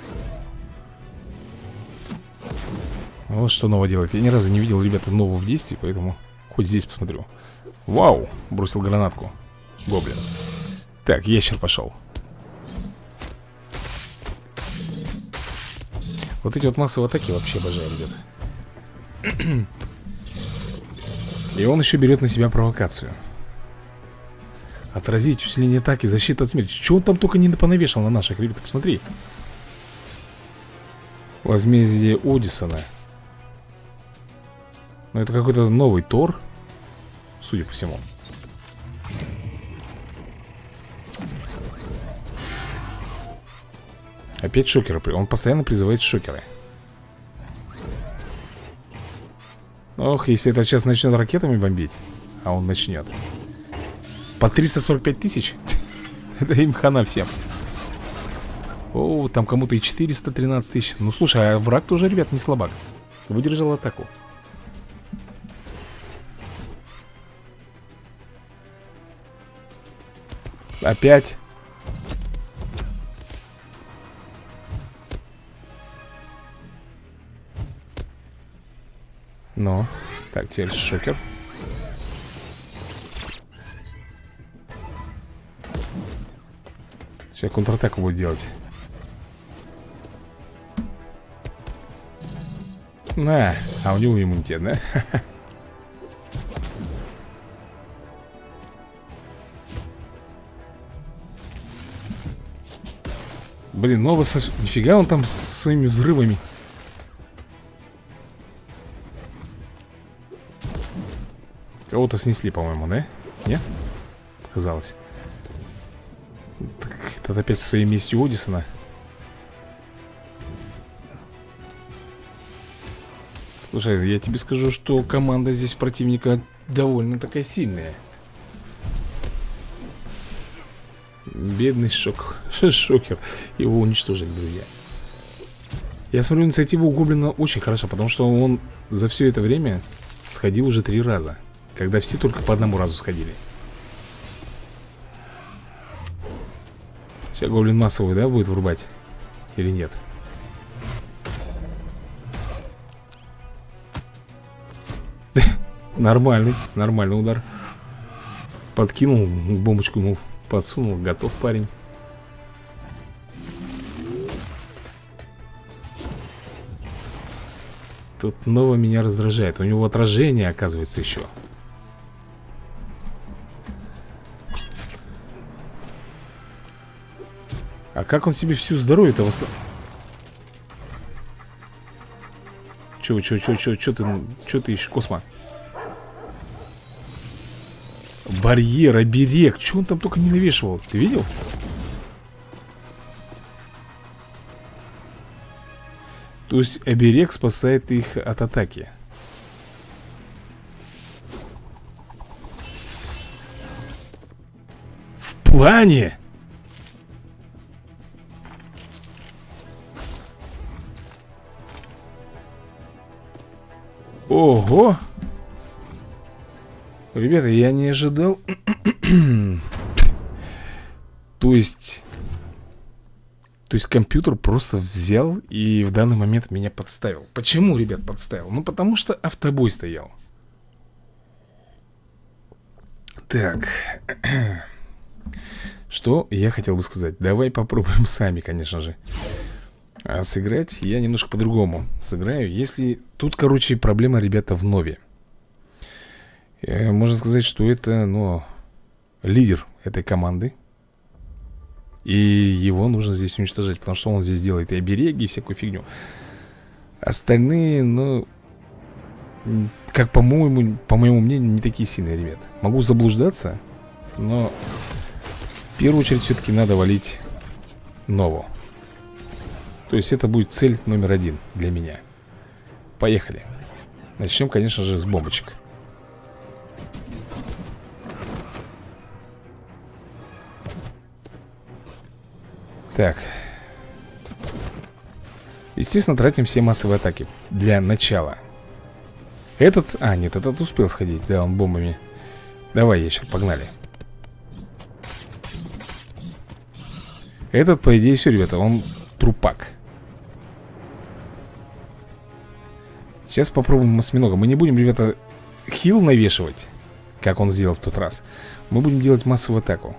Вот что Нова делает. Я ни разу не видел, ребята, Нову в действии, поэтому хоть здесь посмотрю. Вау! Бросил гранатку гоблин. Так, ящер пошел. Вот эти вот массовые атаки вообще обожаю, ребята. И он еще берет на себя провокацию. Отразить, усиление атаки, защита от смерти. Чего он там только не понавешал на наших, ребята, посмотри. Возмездие Одиссона. Ну, это какой-то новый Тор, судя по всему. Опять шокеры. Он постоянно призывает шокеры. Ох, если это сейчас начнет ракетами бомбить. А он начнет. По 345 тысяч? Это им хана всем. О, там кому-то и 413 тысяч. Ну, слушай, а враг тоже, ребят, не слабак. Выдержал атаку. Опять. Ну, так, теперь шокер. Сейчас контратаку будет делать. На, а у него иммунитет, да? Блин, Нова, нифига он там со своими взрывами. Кого-то снесли, по-моему, да? Нет? Показалось. Так, этот опять со своей местью Одисона. Слушай, я тебе скажу, что команда здесь противника довольно такая сильная. Бедный шокер. Его уничтожили, друзья. Я смотрю, инициатива у Гоблина очень хороша, потому что он за все это время сходил уже 3 раза, когда все только по одному разу сходили. Сейчас Гоблин массовый, да, будет врубать? Или нет? Нормальный удар. Подкинул, бомбочку ему подсунул. Готов парень. Тут Нова меня раздражает. У него отражение, оказывается, еще. А как он себе всю здоровье-то восстановил? Чё ты ищешь, Космо? Барьер, оберег. Чё он там только не навешивал? Ты видел? То есть оберег спасает их от атаки. В плане? Ого! Ребята, я не ожидал. То есть компьютер просто взял и в данный момент меня подставил. Почему, ребят, подставил? Ну, потому что автобой стоял. Так. Что я хотел бы сказать? Давай попробуем сами, конечно же. А сыграть я немножко по-другому сыграю. Если... Тут, короче, проблема, ребята, в Нове. Можно сказать, что это, ну, лидер этой команды. И его нужно здесь уничтожать, потому что он здесь делает и обереги, и всякую фигню. Остальные, ну, как по моему мнению, не такие сильные, ребят. Могу заблуждаться, но в первую очередь все-таки надо валить Нову. То есть это будет цель номер 1 для меня. Поехали. Начнем, конечно же, с бомбочек. Так. Естественно, тратим все массовые атаки для начала. Этот... А, нет, этот успел сходить. Да, он бомбами. Давай, ящер, погнали. Этот, по идее, все, ребята, он трупак. Сейчас попробуем осьминога. Мы не будем, ребята, хил навешивать, как он сделал в тот раз. Мы будем делать массовую атаку.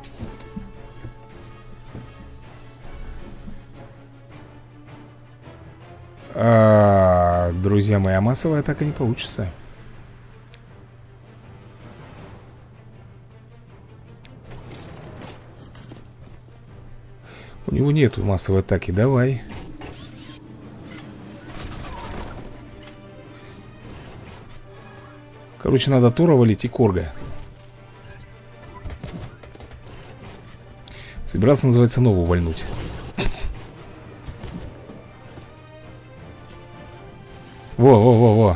Друзья мои, массовая атака не получится. У него нету массовой атаки, давай. Короче, надо Тора валить и Корга. Собирался, называется, Нову вальнуть. Во-во-во-во.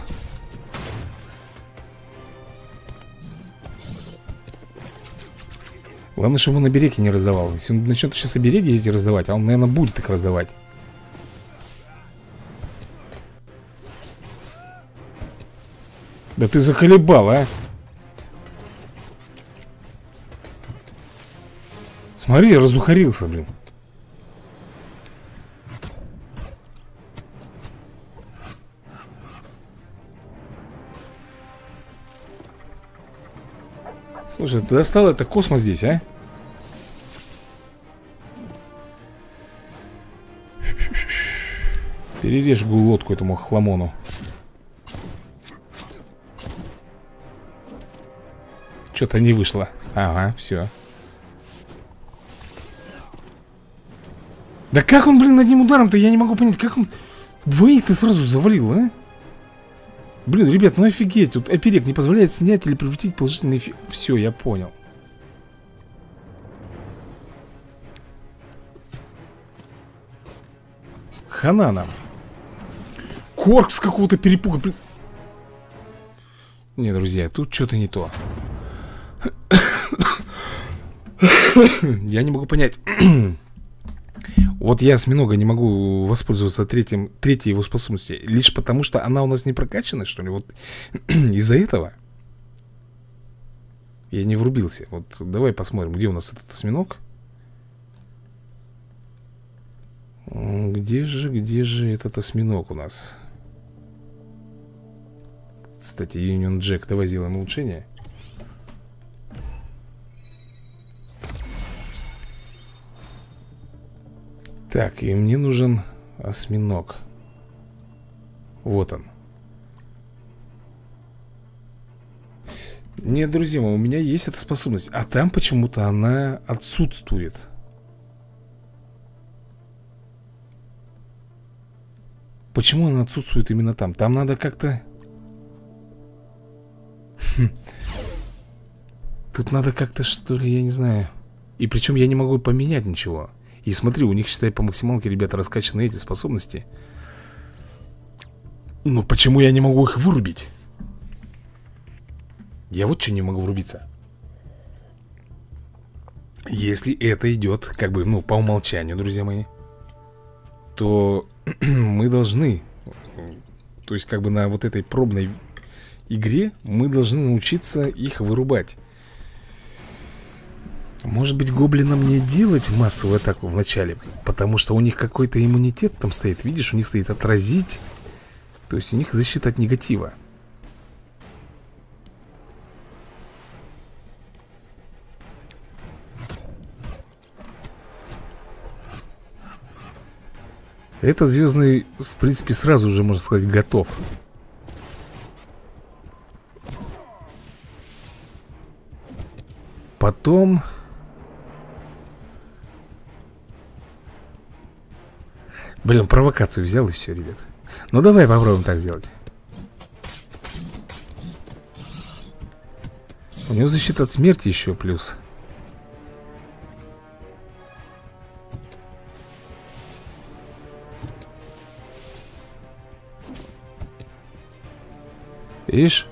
Главное, чтобы он обереги не раздавал. Если он начнет сейчас обереги эти раздавать, а он, наверное, будет их раздавать. Да ты заколебал, а? Смотри, раздухарился, блин. Слушай, ты достал это космос здесь, а? Перережь глотку этому хламону. Что-то не вышло. Ага, все. Да как он, блин, одним ударом-то, я не могу понять, как он двоих ты сразу завалил, а? Блин, ребят, ну офигеть, тут оберег не позволяет снять или превратить положительный эффект. Все, я понял. Хана нам. Корк с какого-то перепуга, блин. Не, друзья, тут что-то не то. Я не могу понять. Вот я осьминога не могу воспользоваться третьей его способностью. Лишь потому, что она у нас не прокачана, что ли. Вот из-за этого я не врубился. Вот давай посмотрим, где у нас этот осьминог. Где же этот осьминог у нас? Кстати, Union Jack, давай сделаем улучшение. Так, и мне нужен осьминог. Вот он. Нет, друзья мои, у меня есть эта способность. А там почему-то она отсутствует. Почему она отсутствует именно там? Там надо как-то... Тут надо как-то, что ли, я не знаю. И причем я не могу поменять ничего. И смотри, у них, считай, по максималке, ребята, раскачаны эти способности. Ну, почему я не могу их вырубить? Я вот что не могу врубиться. Если это идет, как бы, ну, по умолчанию, друзья мои, то мы должны, то есть, как бы на вот этой пробной игре мы должны научиться их вырубать. Может быть, гоблинам не делать массовую атаку в начале, потому что у них какой-то иммунитет там стоит. Видишь, у них стоит отразить. То есть у них защита от негатива. Этот звездный, в принципе, сразу же, можно сказать, готов. Потом... Блин, провокацию взял и все, ребят. Ну давай попробуем так сделать. У него защита от смерти еще плюс. Видишь?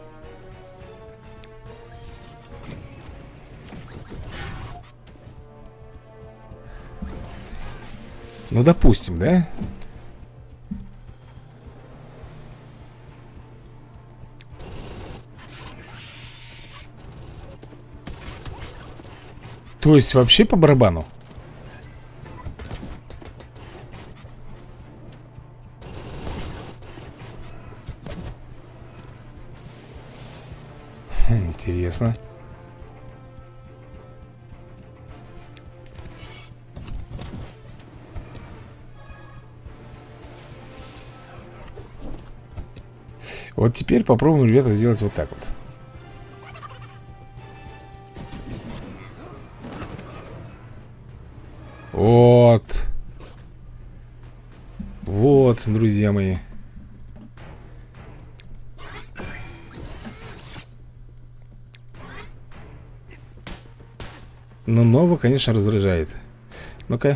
Ну, допустим, да? То есть вообще по барабану? Интересно. Вот теперь попробуем, ребята, сделать вот так вот. Вот. Вот, друзья мои. Но Нова, конечно, разряжает. Ну-ка.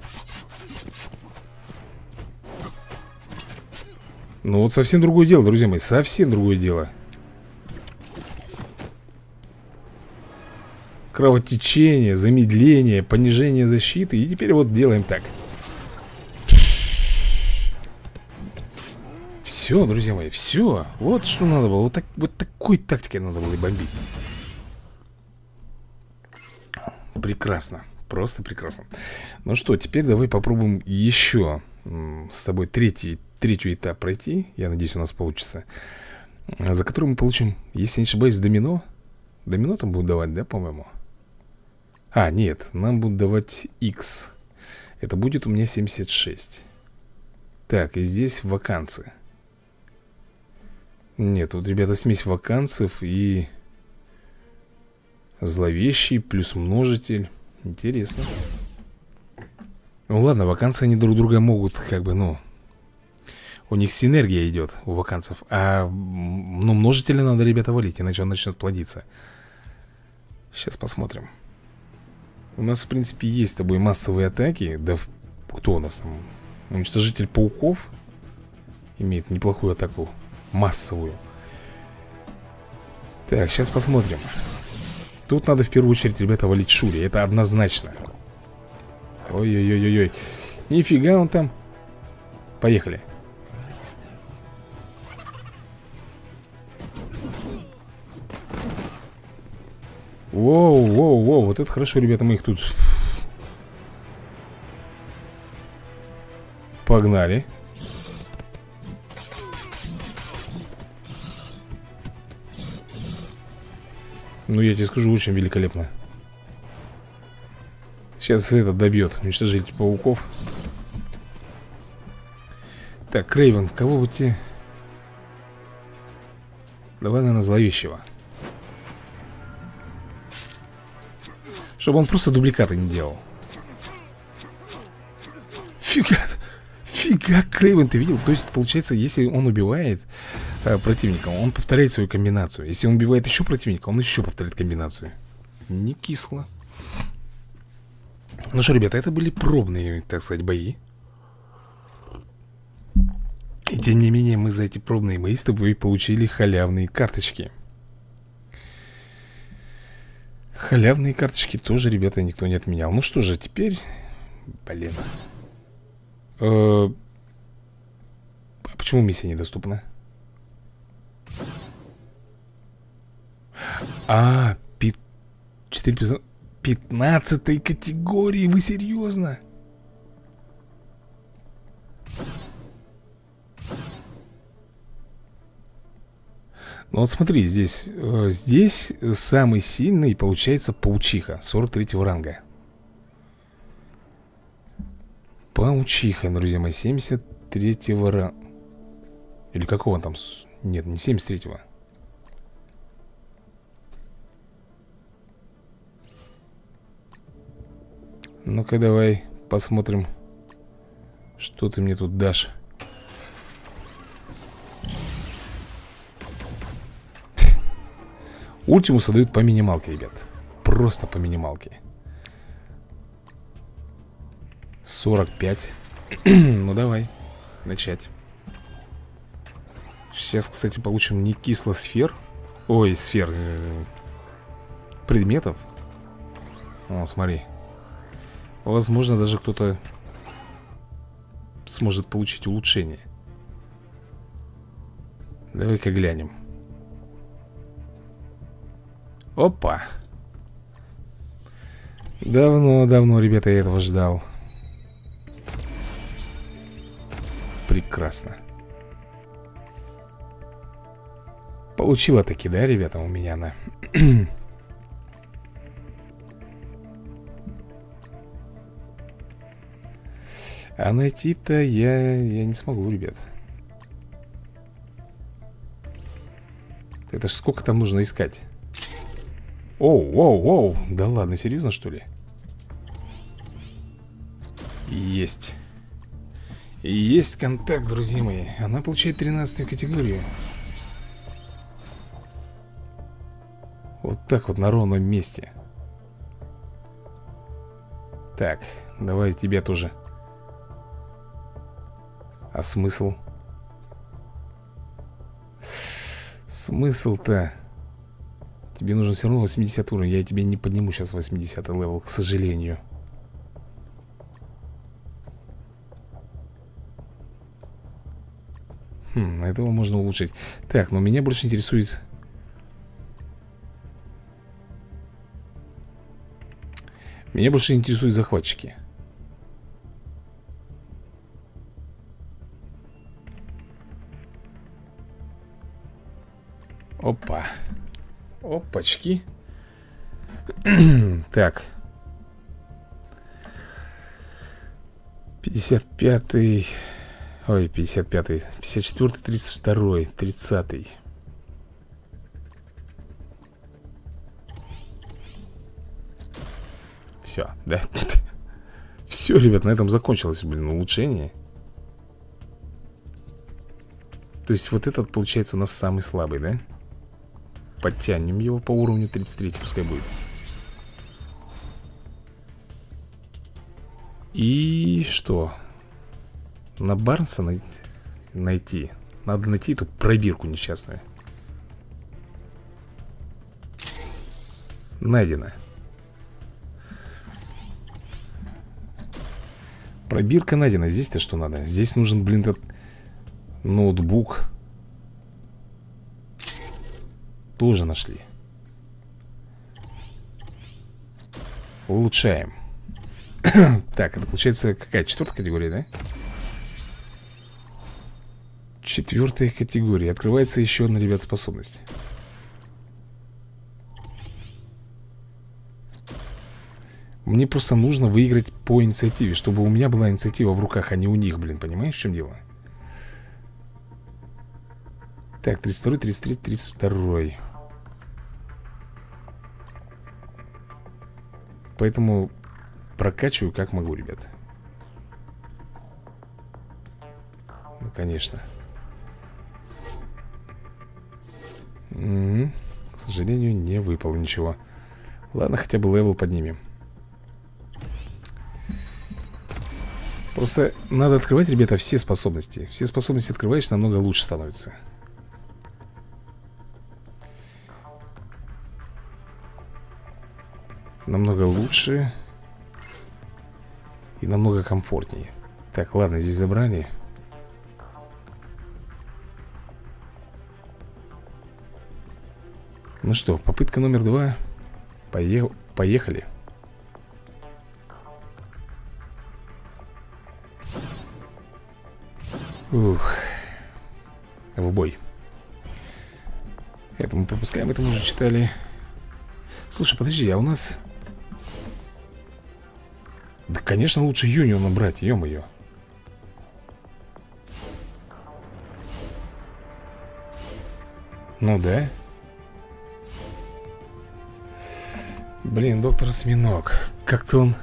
Ну вот совсем другое дело, друзья мои. Совсем другое дело. кровотечение, замедление, понижение защиты. И теперь вот делаем так. Все, друзья мои, все. Вот что надо было. Вот такой тактикой надо было и бомбить. Прекрасно. Просто прекрасно. Ну что, теперь давай попробуем еще с тобой третий этап пройти. Я надеюсь, у нас получится. За который мы получим, если не ошибаюсь, домино. Домино там будут давать, да, по-моему? А, нет, нам будут давать X. Это будет у меня 76. Так, и здесь вакансии. Нет, вот, ребята, смесь вакансов и зловещий плюс множитель. Интересно. Ну ладно, вакансии они друг друга могут, как бы, ну, у них синергия идет у вакансов. А, ну, множителя надо, ребята, валить, иначе он начнет плодиться. Сейчас посмотрим. У нас, в принципе, есть с тобой массовые атаки. Да, кто у нас там? Уничтожитель пауков имеет неплохую атаку. Массовую. Так, сейчас посмотрим. Тут надо в первую очередь, ребята, валить Шури. Это однозначно. Ой-ой-ой-ой. Нифига он там. Поехали. Воу-воу-воу. Вот это хорошо, ребята, мы их тут... Погнали. Ну, я тебе скажу, очень великолепно. Сейчас этот добьет. Уничтожитель пауков. Так, Крейвен, кого бы тебе... Давай, наверное, зловещего. Чтобы он просто дубликаты не делал. Фига, Крейвен, ты видел? То есть, получается, если он убивает противника, он повторяет свою комбинацию. Если он убивает еще противника, он еще повторяет комбинацию. Не кисло. Ну что, ребята, это были пробные, так сказать, бои. И тем не менее, мы за эти пробные бои с тобой получили халявные карточки. Халявные карточки тоже, ребята, никто не отменял. Ну что же, теперь... Блин. А почему миссия недоступна? 4 15 категории, вы серьезно? Ну вот смотри, здесь самый сильный получается паучиха 43 ранга. Паучиха, друзья мои, 73 ранга. Или какого он там? Нет, не 73-го. Ну-ка, давай посмотрим, что ты мне тут дашь. Ультимуса дают по минималке, ребят. Просто по минималке. 45. Ну, давай начать. Сейчас, кстати, получим не кисло сфер. Ой, сфер. Предметов. О, смотри. Возможно, даже кто-то сможет получить улучшение. Давай-ка глянем. Опа. Давно, ребята, я этого ждал. Прекрасно. Получила таки, да, ребята, у меня она. А найти-то я не смогу, ребят. Это ж сколько там нужно искать? Оу. Да ладно, серьезно, что ли? Есть. Есть контакт, друзья мои. Она получает 13-ю категорию. Вот так вот на ровном месте. Так, давай тебя тоже. А смысл? Смысл-то... Тебе нужен все равно 80 уровень. Я тебе не подниму сейчас 80 левел, к сожалению. Этого можно улучшить. Так, но меня больше интересует... Меня больше интересуют захватчики. Опа. Опачки. Так. 55-й. Ой, 55-й. 54-й, 32-й, 30-й. Все, да. Все, ребят, на этом закончилось, блин, улучшение. То есть вот этот, получается, у нас самый слабый, да? Подтянем его по уровню 33, пускай будет. И что? На Барнса найти. Надо найти эту пробирку несчастную. Найдено. Пробирка найдена. Здесь-то что надо? Здесь нужен, блин, этот ноутбук. Тоже нашли. Улучшаем. Так, это получается какая? 4-я категория, да? 4-я категория. Открывается еще одна, ребят, способность. Мне просто нужно выиграть по инициативе, чтобы у меня была инициатива в руках, а не у них, блин. Понимаешь, в чем дело? Так, 32-й, 33-й, 32-й. Поэтому прокачиваю как могу, ребят. Ну, конечно. К сожалению, не выпало ничего. Ладно, хотя бы левел поднимем. Просто надо открывать, ребята, все способности. Все способности открываешь, намного лучше становится. Намного лучше. И намного комфортнее. Так, ладно, здесь забрали. Ну что, попытка номер 2. Поехали. Ух. В бой. Это мы пропускаем, это мы уже читали. Слушай, подожди, а у нас... Да, конечно, лучше Юниона брать, ё-моё. Ну да. Блин, доктор Осьминог. Как-то он...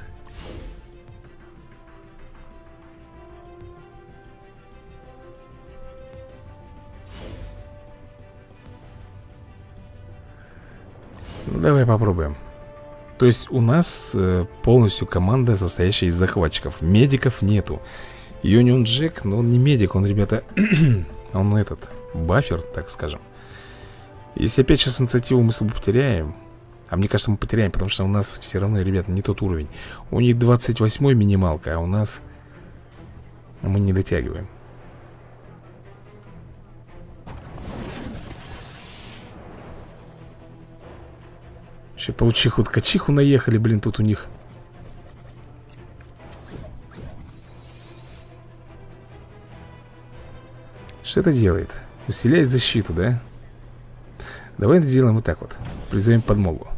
Ну, давай попробуем. То есть у нас полностью команда, состоящая из захватчиков. Медиков нету. Юнион Джек, но он не медик, он, ребята, он этот, бафер, так скажем. Если опять сейчас инициативу мы с тобой потеряем, а мне кажется, мы потеряем, потому что у нас все равно, ребята, не тот уровень. У них 28-й минималка, а у нас мы не дотягиваем. Еще паучиху-ткачиху наехали, блин, тут у них. Что это делает? Усиляет защиту, да? Давай это сделаем вот так вот. Призовем подмогу.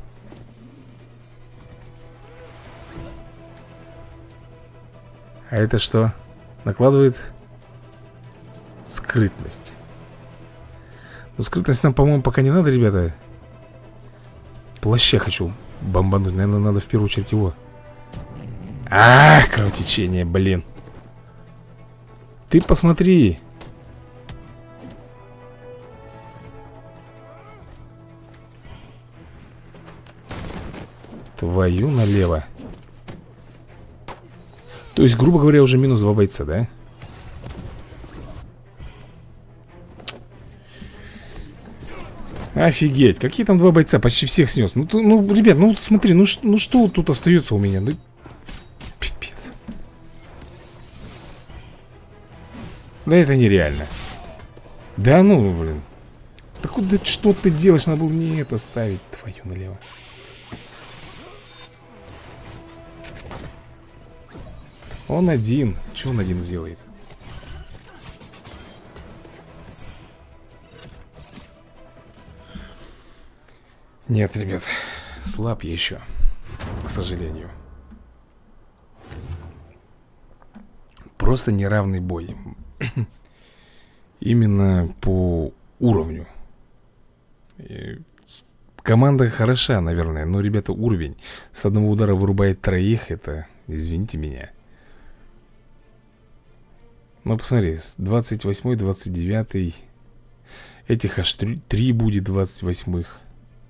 А это что? Накладывает скрытность. Ну, скрытность нам, по-моему, пока не надо, ребята. Плаща хочу бомбануть. Наверное, надо в первую очередь его. Кровотечение, блин. Ты посмотри. Твою налево. То есть, грубо говоря, уже минус 2 бойца, да? Офигеть, какие там два бойца, почти всех снес. Ну, ребят, ну вот смотри, ну что тут остается у меня? Да пипец. Да это нереально. Да ну, блин. Да куда что ты делаешь? Надо было не это ставить. Твою налево. Он один. Что он один сделает? Нет, ребят. Слаб я еще. К сожалению. Просто неравный бой. Именно по уровню. Команда хороша, наверное. Но, ребята, уровень. С одного удара вырубает троих. Это, извините меня. Ну, посмотри, 28-й, 29-й. Этих аж 3 будет 28-х.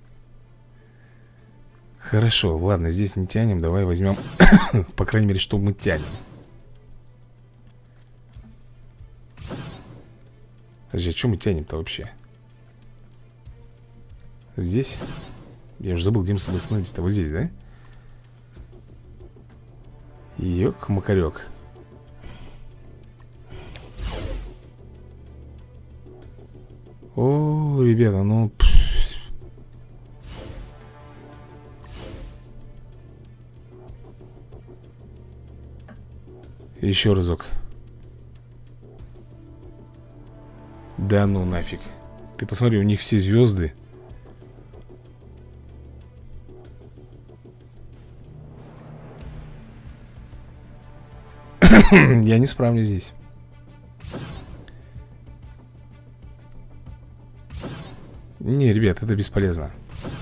Хорошо, ладно, здесь не тянем. Давай возьмем, по крайней мере, что мы тянем. Подожди, а что мы тянем-то вообще? Здесь? Я уже забыл, где мы с собой становимся-то. Вот здесь, да? Ёк-макарёк. О, ребята, ну... Еще разок. Да ну нафиг. Ты посмотри, у них все звезды. Я не справлюсь здесь. Не, ребят, это бесполезно.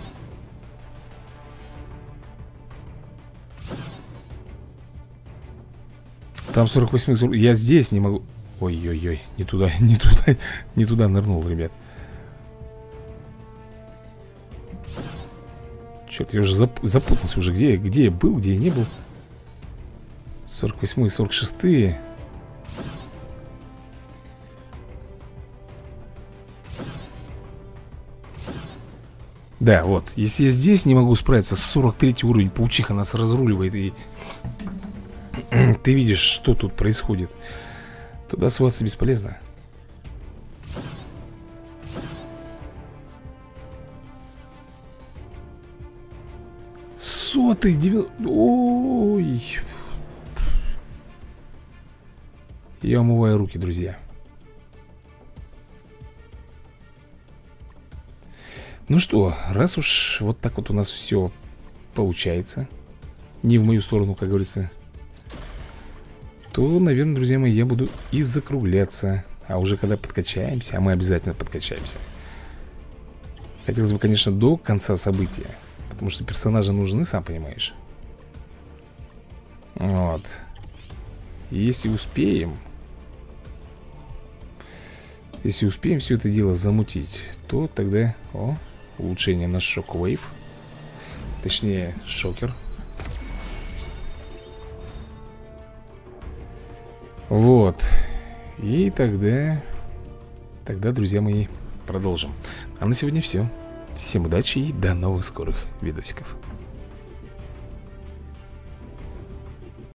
Там 48-й. Я здесь не могу. Ой-ой-ой, не туда, не туда, не туда нырнул, ребят. Черт, я уже запутался уже. Где я был, где я не был. 48-й, 46-й. Да, вот. Если я здесь не могу справиться, 43-й уровень, паучиха нас разруливает. И ты видишь, что тут происходит. Туда суваться бесполезно. Сотый, ой. Я умываю руки, друзья. Ну что, раз уж вот так вот у нас все получается, не в мою сторону, как говорится, то, наверное, друзья мои, я буду и закругляться. А уже когда подкачаемся, а мы обязательно подкачаемся. Хотелось бы, конечно, до конца события, потому что персонажи нужны, сам понимаешь. Вот. И если успеем все это дело замутить, то тогда... О, улучшение на Shockwave. Точнее, шокер. Вот. И тогда, друзья мои, продолжим. А на сегодня все. Всем удачи и до новых скорых видосиков.